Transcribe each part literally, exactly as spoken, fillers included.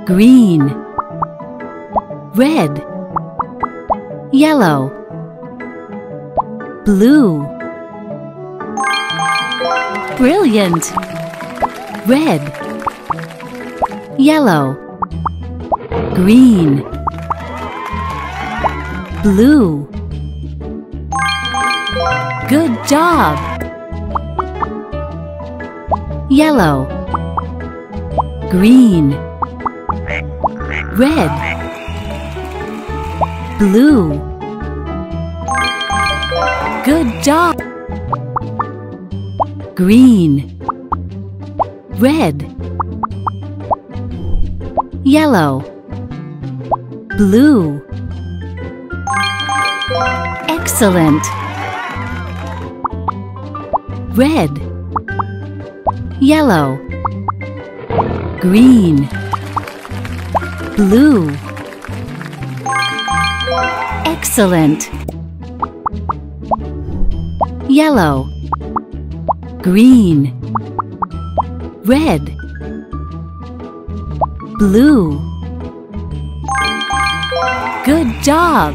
green, red, yellow, blue. Brilliant! Red, yellow, green, blue. Good job! Yellow, green, red, blue. Good job! Green, red, yellow, blue. Excellent! Red, yellow, green, blue. Excellent! Yellow, green, red, blue. Good job!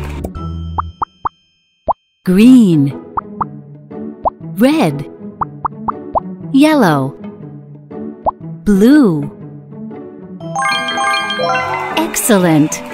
Green, red, yellow, blue. Excellent!